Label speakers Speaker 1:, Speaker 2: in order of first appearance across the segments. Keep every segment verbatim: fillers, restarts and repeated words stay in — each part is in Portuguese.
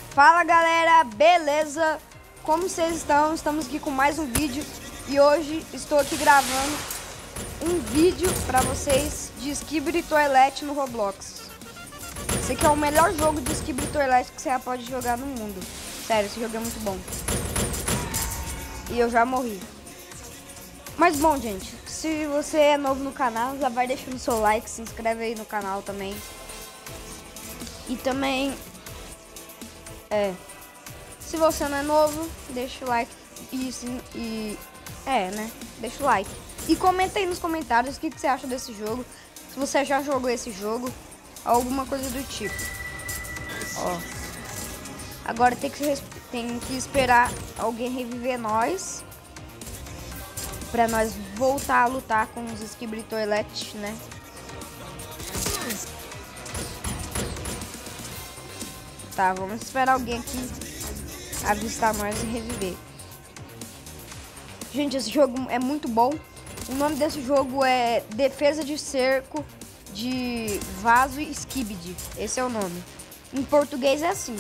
Speaker 1: Fala galera, beleza? Como vocês estão? Estamos aqui com mais um vídeo e hoje estou aqui gravando um vídeo para vocês de Skibidi Toilet no Roblox. Esse aqui é o melhor jogo de Skibidi Toilet que você pode jogar no mundo. Sério, esse jogo é muito bom. E eu já morri. Mas bom, gente, se você é novo no canal, já vai deixando seu like, se inscreve aí no canal também. E também, é, se você não é novo, deixa o like e, e é, né, deixa o like. E comenta aí nos comentários o que, que você acha desse jogo, se você já jogou esse jogo, alguma coisa do tipo. Ó, agora tem que, tem que esperar alguém reviver nós, pra nós voltar a lutar com os Skibidi Toilet, né? Tá, vamos esperar alguém aqui avistar nós e reviver. Gente, esse jogo é muito bom. O nome desse jogo é Defesa de Cerco de Vaso Skibidi. Esse é o nome. Em português é assim.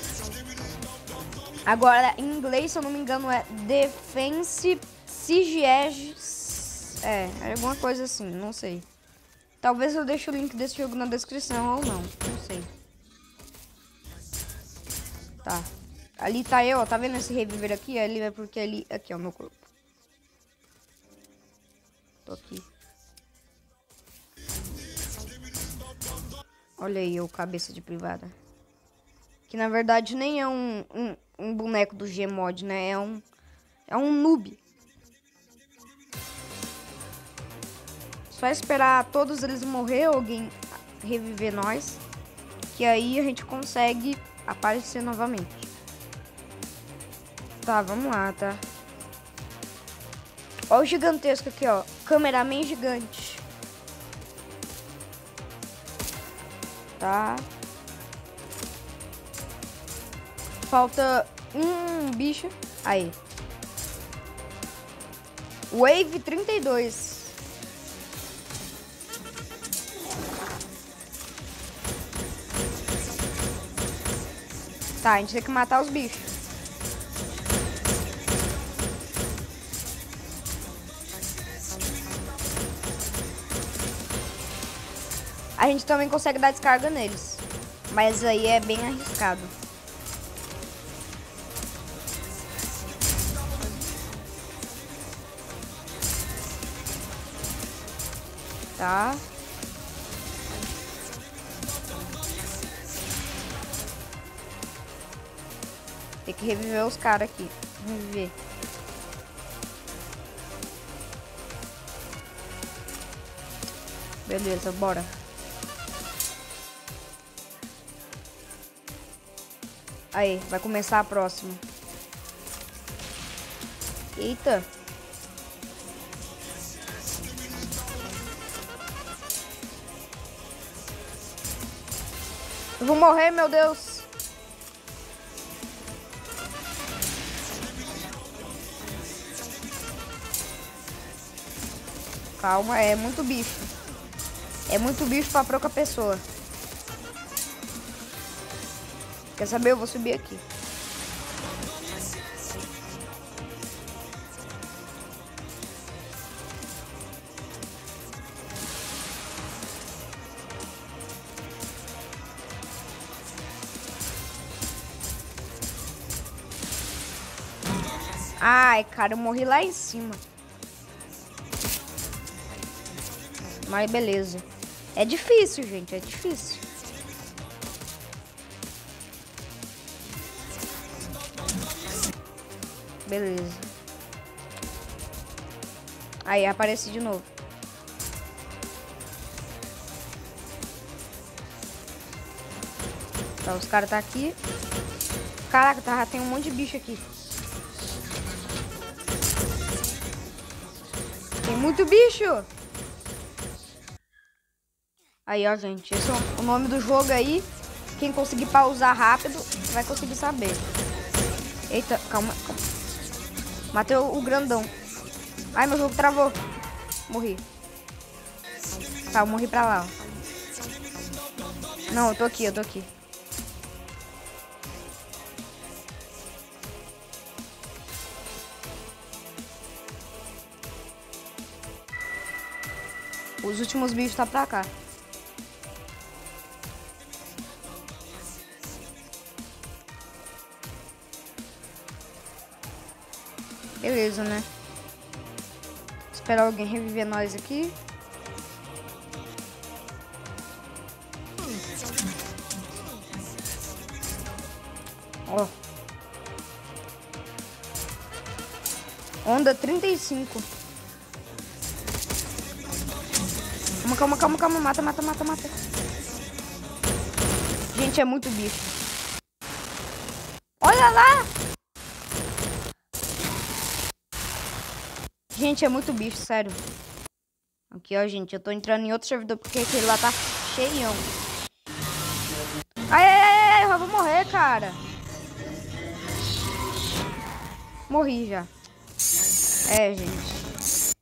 Speaker 1: Agora, em inglês, se eu não me engano, é Defense Siege. É, é alguma coisa assim, não sei. Talvez eu deixe o link desse jogo na descrição ou não, não sei. Tá. Ali tá eu, ó. Tá vendo esse reviver aqui? Ali é porque ali... Aqui, ó, meu corpo. Tô aqui. Olha aí, eu, cabeça de privada. Que na verdade nem é um, um, um boneco do Gmod, né? É um... É um noob. Só esperar todos eles morrer, alguém reviver nós. Que aí a gente consegue aparecer novamente. Tá, vamos lá, tá? Ó o gigantesco aqui, ó. Cameraman gigante. Tá. Falta um bicho. Aí. Wave trinta e dois. Tá, a gente tem que matar os bichos. A gente também consegue dar descarga neles. Mas aí é bem arriscado. Tá. Tem que reviver os caras aqui. Reviver. Beleza, bora. Aí, vai começar a próxima. Eita. Eu vou morrer, meu Deus. Calma, é muito bicho. É muito bicho pra pouca pessoa. Quer saber? Eu vou subir aqui. Ai, cara, eu morri lá em cima. Mas beleza. É difícil, gente, é difícil. Beleza. Aí, apareci de novo. Tá, os caras tá aqui. Caraca, tá, tem um monte de bicho aqui. Tem muito bicho. Aí, ó, gente. Esse é o nome do jogo aí. Quem conseguir pausar rápido vai conseguir saber. Eita, calma, calma. Matei o, o grandão. Ai, meu jogo travou. Morri. Tá, eu morri pra lá, ó. Não, eu tô aqui, eu tô aqui. Os últimos bichos tá pra cá. Beleza, né? Esperar alguém reviver nós aqui. Ó. Onda trinta e cinco. Calma, calma, calma, calma. Mata, mata, mata, mata. Gente, é muito bicho. Olha lá! Gente, é muito bicho, sério. Aqui, ó, gente. Eu tô entrando em outro servidor porque aquele lá tá cheião. Ai, ai, ai, ai. Eu vou morrer, cara. Morri já. É, gente.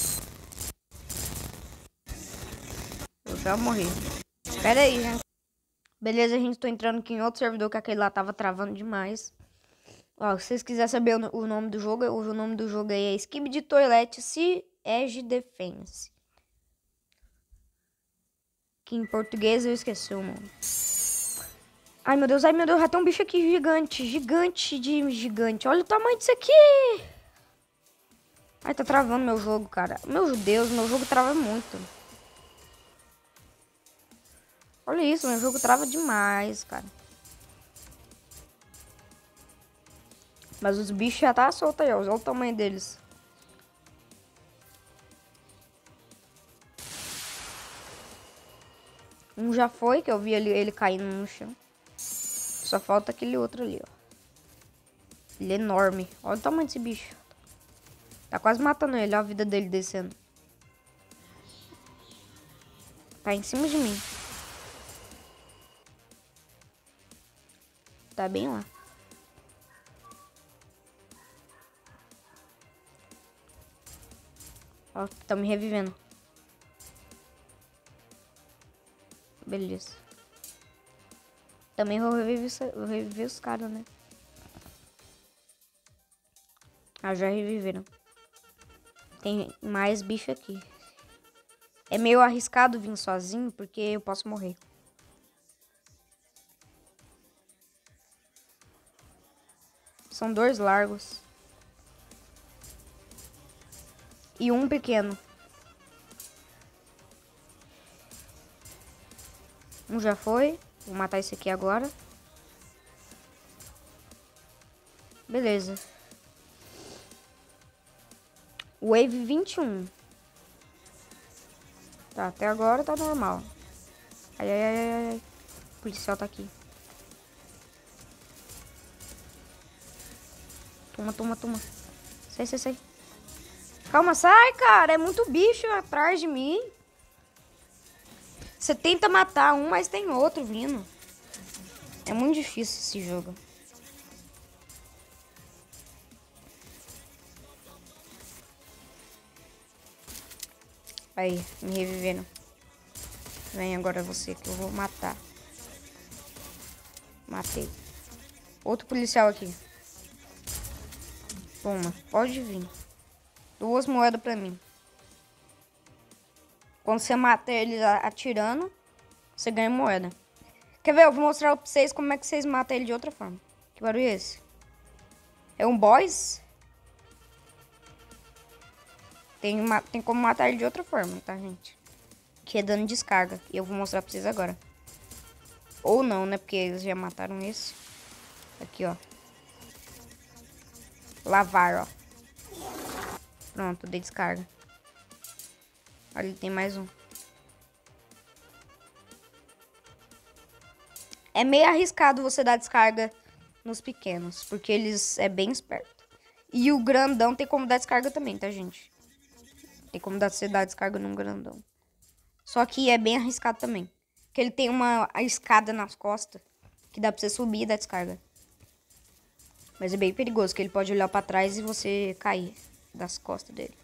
Speaker 1: Eu já morri. Pera aí, gente. Beleza, gente. Tô entrando aqui em outro servidor que aquele lá tava travando demais. Ó, se vocês quiserem saber o, o nome do jogo, o nome do jogo aí é Skibidi Toilet Siege Defense. Que em português eu esqueci o nome. Ai, meu Deus, ai, meu Deus. Já tem um bicho aqui gigante. Gigante de gigante. Olha o tamanho disso aqui. Ai, tá travando meu jogo, cara. Meu Deus, meu jogo trava muito. Olha isso, meu jogo trava demais, cara. Mas os bichos já tá soltos aí, ó. Olha o tamanho deles. Um já foi, que eu vi ele, ele caindo no chão. Só falta aquele outro ali, ó. Ele é enorme. Olha o tamanho desse bicho. Tá quase matando ele, ó a vida dele descendo. Tá em cima de mim. Tá bem lá. Ó, tá me revivendo. Beleza. Também vou reviver, vou reviver os caras, né? Ah, já reviveram. Tem mais bicho aqui. É meio arriscado vir sozinho, porque eu posso morrer. São dois largos. E um pequeno. Um já foi. Vou matar esse aqui agora. Beleza. Wave vinte e um. Tá, até agora tá normal. Ai, ai, ai, ai, ai. O policial tá aqui. Toma, toma, toma. Sai, sai, sai. Calma, sai, cara. É muito bicho atrás de mim. Você tenta matar um, mas tem outro vindo. É muito difícil esse jogo. Aí, me revivendo. Vem agora você que eu vou matar. Matei. Outro policial aqui. Toma, pode vir. Duas moedas pra mim. Quando você mata eles atirando, você ganha moeda. Quer ver? Eu vou mostrar pra vocês como é que vocês matam ele de outra forma. Que barulho é esse? É um boss? Tem, uma, tem como matar ele de outra forma, tá, gente? Que é dando descarga. E eu vou mostrar pra vocês agora. Ou não, né? Porque eles já mataram esse. Aqui, ó. Lavar, ó. Pronto, dei descarga. Ali tem mais um. É meio arriscado você dar descarga nos pequenos, porque eles é bem esperto. E o grandão tem como dar descarga também, tá, gente? Tem como dar, você dar descarga num grandão. Só que é bem arriscado também. Porque ele tem uma escada nas costas que dá pra você subir e dar descarga. Mas é bem perigoso, que ele pode olhar pra trás e você cair das costas dele.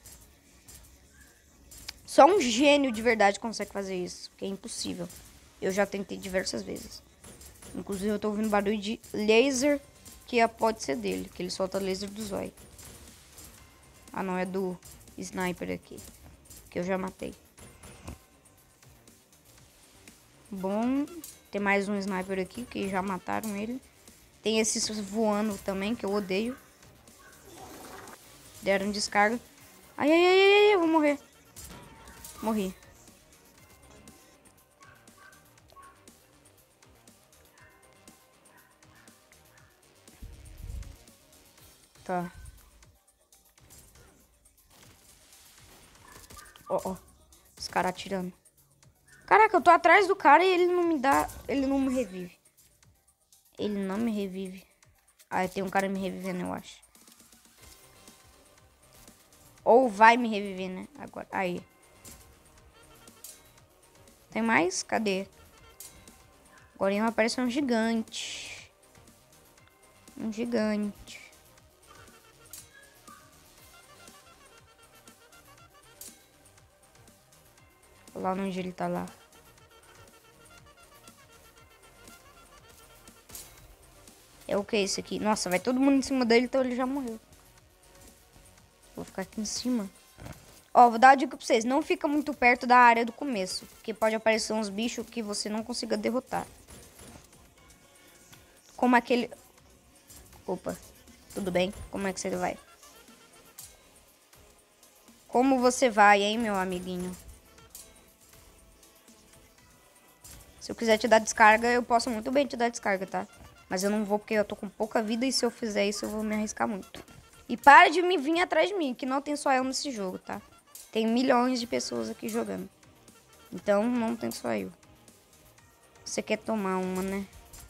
Speaker 1: Só um gênio de verdade consegue fazer isso, porque é impossível. Eu já tentei diversas vezes. Inclusive eu tô ouvindo barulho de laser, que pode ser dele, que ele solta laser do zóio. Ah não, é do sniper aqui, que eu já matei.
Speaker 2: Bom, tem mais um sniper aqui que já mataram ele. Tem esses voando também, que eu odeio. Deram descarga. Ai, ai, ai, ai, eu vou morrer. Morri. Tá. Ó, ó. Os caras atirando. Caraca, eu tô atrás do cara e ele não me dá... Ele não me revive. Ele não me revive. Ah, tem um cara me revivendo, eu acho. Ou vai me reviver, né? Agora. Aí. Tem mais? Cadê? Agora apareceu um gigante. Um gigante. Olha lá onde ele tá lá. É o que esse aqui? Nossa, vai todo mundo em cima dele, então ele já morreu. Vou ficar aqui em cima. Ó, vou dar uma dica pra vocês. Não fica muito perto da área do começo. Porque pode aparecer uns bichos que você não consiga derrotar. Como aquele... Opa, tudo bem? Como é que você vai? Como você vai, hein, meu amiguinho? Se eu quiser te dar descarga, eu posso muito bem te dar descarga, tá? Mas eu não vou porque eu tô com pouca vida e se eu fizer isso eu vou me arriscar muito. E para de me vir atrás de mim, que não tem só eu nesse jogo, tá? Tem milhões de pessoas aqui jogando. Então não tem só eu. Você quer tomar uma, né?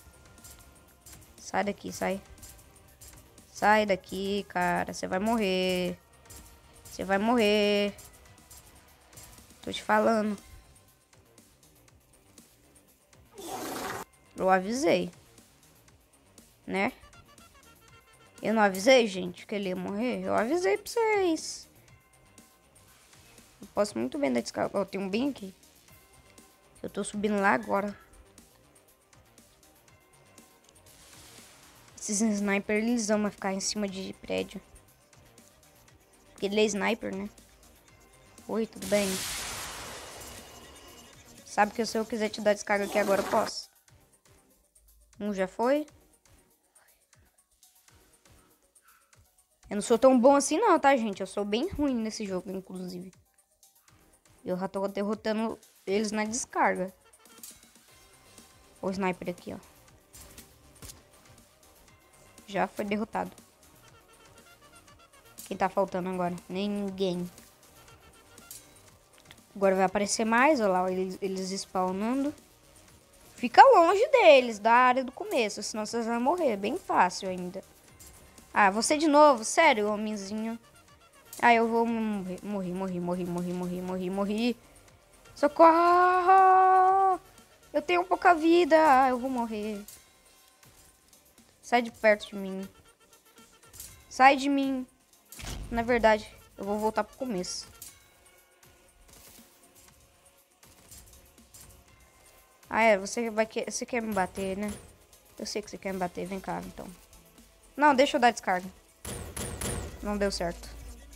Speaker 2: Sai daqui, sai. Sai daqui, cara. Você vai morrer. Você vai morrer. Tô te falando. Eu avisei. Né? Eu não avisei, gente, que ele ia morrer? Eu avisei pra vocês. Eu posso muito bem dar descarga. Ó, tem um bem aqui. Eu tô subindo lá agora. Esses snipers, eles amam ficar em cima de prédio. Porque ele é sniper, né? Oi, tudo bem? Sabe que se eu quiser te dar descarga aqui agora, eu posso. Um já foi. Eu não sou tão bom assim não, tá, gente? Eu sou bem ruim nesse jogo, inclusive. Eu já tô derrotando eles na descarga. O sniper aqui, ó. Já foi derrotado. Quem tá faltando agora? Ninguém. Agora vai aparecer mais, olha lá, eles, eles spawnando. Fica longe deles, da área do começo, senão vocês vão morrer. Bem fácil ainda. Ah, você de novo? Sério, homenzinho? Ah, eu vou morrer. Morri, morri, morri, morri, morri, morri, morri. Socorro! Eu tenho pouca vida. Ah, eu vou morrer. Sai de perto de mim. Sai de mim. Na verdade, eu vou voltar pro começo. Ah, é, você vai que... você quer me bater, né? Eu sei que você quer me bater. Vem cá, então. Não, deixa eu dar descarga. Não deu certo.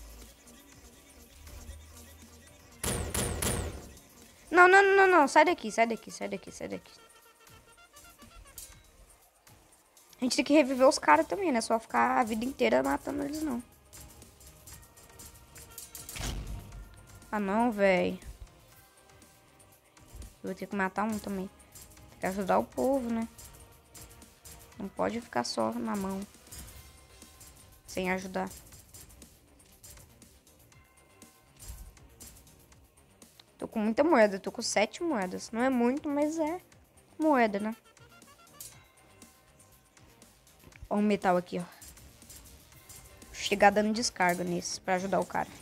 Speaker 2: Não, não, não, não. Sai daqui, sai daqui, sai daqui, sai daqui. A gente tem que reviver os caras também, né? Só ficar a vida inteira matando eles, não. Ah, não, velho. Vou ter que matar um também. Tem que ajudar o povo, né? Não pode ficar só na mão. Sem ajudar. Tô com muita moeda. Tô com sete moedas. Não é muito, mas é moeda, né? Ó o metal aqui, ó. Vou chegar dando descarga nesse pra ajudar o cara.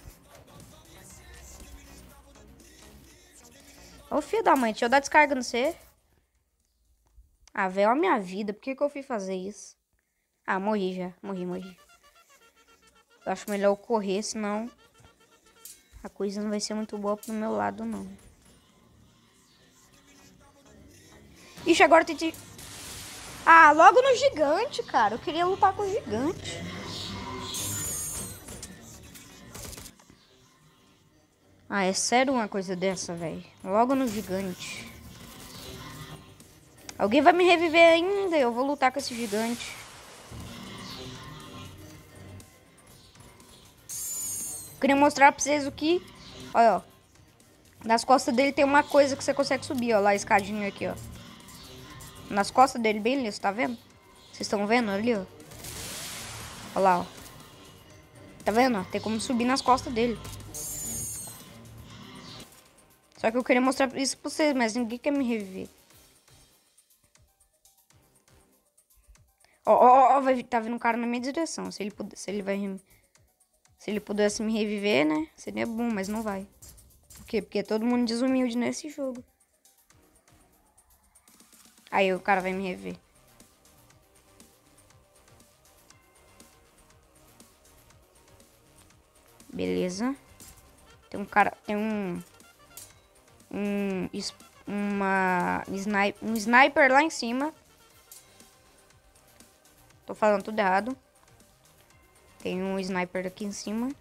Speaker 2: Ô, filho da mãe, deixa eu dar descarga no você. Ah, velho, a minha vida. Por que que eu fui fazer isso? Ah, morri já. Morri, morri. Eu acho melhor eu correr, senão a coisa não vai ser muito boa pro meu lado, não. Ixi, agora tem que... Ah, logo no gigante, cara. Eu queria lutar com o gigante. Ah, é sério uma coisa dessa, velho. Logo no gigante. Alguém vai me reviver ainda. Eu vou lutar com esse gigante. Queria mostrar pra vocês o que... Olha, ó. Nas costas dele tem uma coisa que você consegue subir, ó. Lá, a escadinha aqui, ó. Nas costas dele, bem liso, tá vendo? Vocês estão vendo ali, ó? Olha lá, ó. Tá vendo, ó? Tem como subir nas costas dele. Só que eu queria mostrar isso pra vocês, mas ninguém quer me reviver. Ó, ó, ó, vai, tá vindo um cara na minha direção. Se ele, puder, se ele vai... Se ele pudesse me reviver, né? Seria bom, mas não vai. Por quê? Porque todo mundo desumilde nesse jogo. Aí o cara vai me reviver. Beleza. Tem um cara... Tem um... Um... Uma... Sniper, um sniper lá em cima. Tô falando tudo errado. Tem um sniper aqui em cima.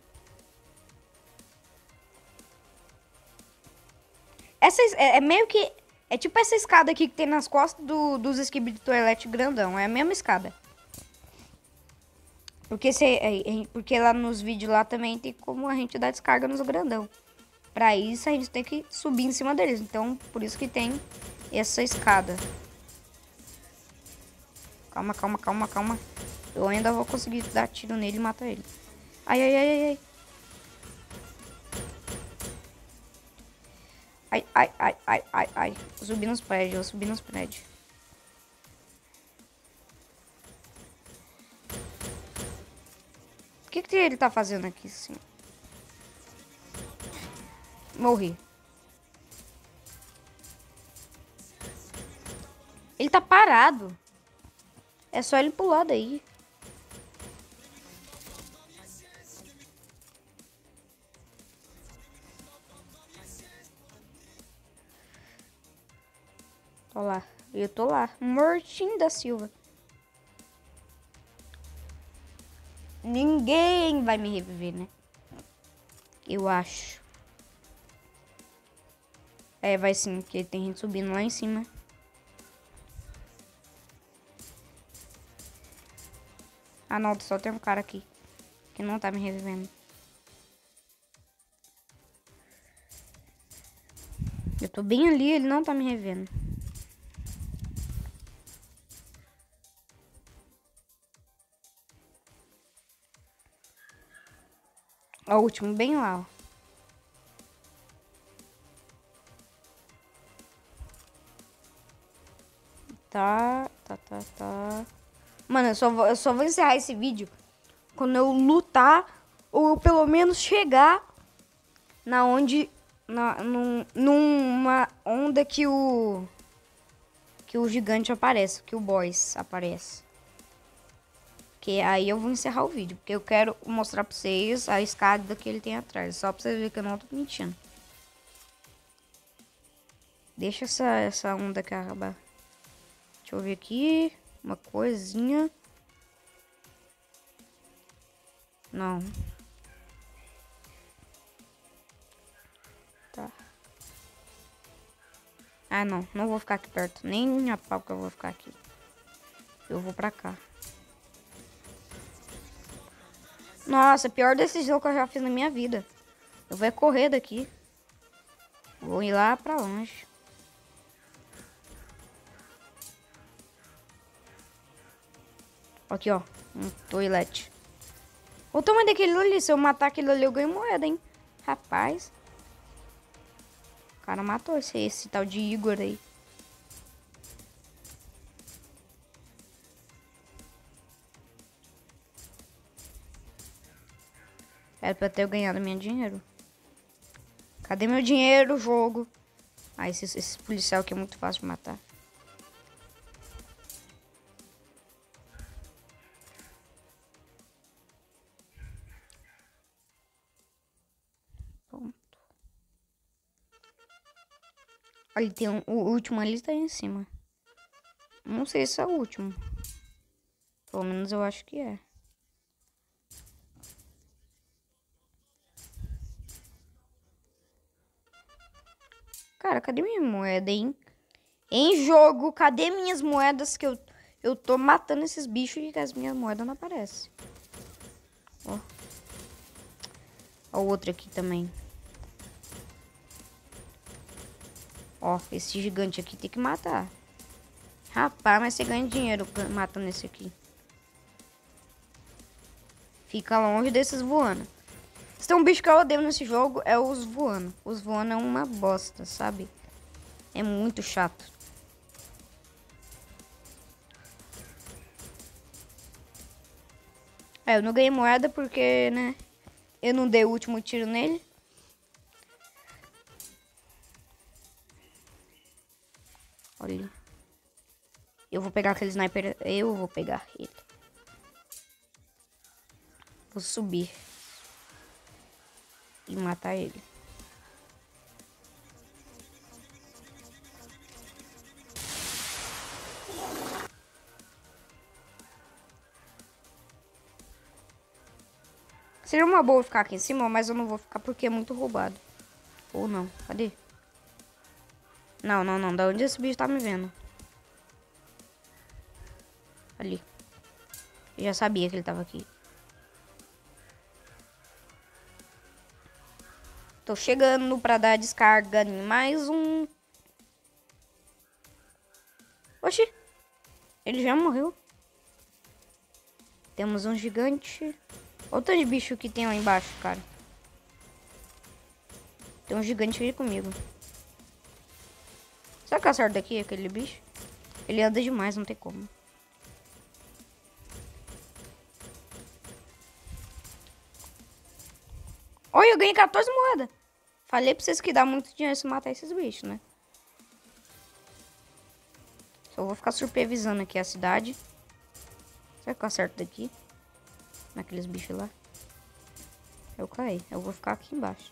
Speaker 2: Essa é, é meio que... É tipo essa escada aqui que tem nas costas do, dos skibidi de toilette grandão. É a mesma escada. Porque, se, é, é, porque lá nos vídeos lá também tem como a gente dar descarga nos grandão. Pra isso a gente tem que subir em cima deles. Então, por isso que tem essa escada. Calma, calma, calma, calma. Eu ainda vou conseguir dar tiro nele e matar ele. Ai, ai, ai, ai. Ai, ai, ai, ai, ai, ai. Vou subir nos prédios, vou subir nos prédios. O que que ele tá fazendo aqui, assim? Morri. Ele tá parado. É só ele pular daí. Tô lá. Eu tô lá. Mortinho da Silva. Ninguém vai me reviver, né? Eu acho. É, vai sim, porque tem gente subindo lá em cima. Ah, não, só tem um cara aqui que não tá me revivendo. Eu tô bem ali, ele não tá me revivendo. Ó, o último bem lá, ó. Tá, tá, tá, tá. Mano, eu só vou, eu só vou encerrar esse vídeo quando eu lutar ou pelo menos chegar na onde na num, numa onda que o que o gigante aparece, que o boss aparece. Que aí eu vou encerrar o vídeo, porque eu quero mostrar pra vocês a escada que ele tem atrás, só pra vocês verem que eu não tô mentindo. Deixa essa essa onda acabar. Deixa eu ver aqui uma coisinha. Não. Tá. Ah, não. Não vou ficar aqui perto. Nem a pau que eu vou ficar aqui. Eu vou pra cá. Nossa, pior decisão que eu já fiz na minha vida. Eu vou correr daqui. Vou ir lá pra longe. Aqui, ó. Um toilette. O tamanho daquele ali. Se eu matar aquele ali, eu ganho moeda, hein? Rapaz. O cara matou esse, esse tal de Igor aí. Era pra ter ganhado meu dinheiro. Cadê meu dinheiro, jogo? Ah, esse, esse policial aqui é muito fácil de matar. Pronto. Olha, tem um, o último ali tá aí em cima. Não sei se é o último. Pelo menos eu acho que é. Cara, cadê minha moeda, hein? Em jogo, cadê minhas moedas que eu, eu tô matando esses bichos e que as minhas moedas não aparecem? Ó. Ó o outro aqui também. Ó, esse gigante aqui tem que matar. Rapaz, mas você ganha dinheiro matando esse aqui. Fica longe desses voando. Se tem um bicho que eu odeio nesse jogo, é os voando. Os voando é uma bosta, sabe? É muito chato. É, eu não ganhei moeda porque, né? Eu não dei o último tiro nele. Olha. Eu vou pegar aquele sniper. Eu vou pegar ele. Vou subir. E matar ele. Seria uma boa ficar aqui em cima, mas eu não vou ficar porque é muito roubado. Ou não, cadê? Não, não, não, da onde esse bicho tá me vendo? Ali. Eu já sabia que ele tava aqui. Tô chegando pra dar descarga em mais um. Oxi. Ele já morreu. Temos um gigante. Olha o tanto de bicho que tem lá embaixo, cara. Tem um gigante aqui comigo. Será que acerta daqui aquele bicho? Ele anda demais, não tem como. Olha, eu ganhei quatorze moedas. Falei pra vocês que dá muito dinheiro se matar esses bichos, né? Só vou ficar supervisando aqui a cidade. Será que eu acerto daqui? Naqueles bichos lá. Eu caí. Eu vou ficar aqui embaixo.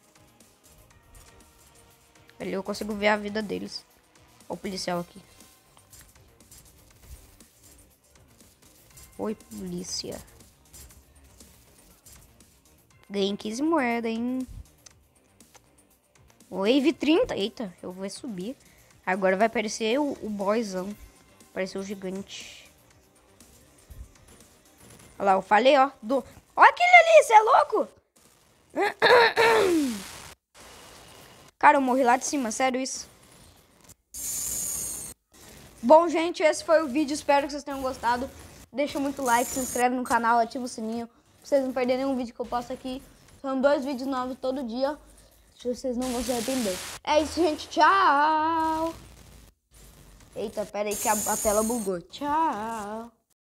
Speaker 2: Ali eu consigo ver a vida deles. Olha o policial aqui. Oi, polícia. Ganhei quinze moedas, hein? Wave trinta. Eita, eu vou subir. Agora vai aparecer o, o boyzão. Apareceu o gigante. Olha lá, eu falei, ó. Do... Olha aquele ali, você é louco? Cara, eu morri lá de cima, sério isso. Bom, gente, esse foi o vídeo. Espero que vocês tenham gostado. Deixa muito like, se inscreve no canal, ativa o sininho. Pra vocês não perderem nenhum vídeo que eu posto aqui. São dois vídeos novos todo dia. Vocês não vão se arrepender. É isso, gente. Tchau. Eita, pera aí que a, a tela bugou. Tchau.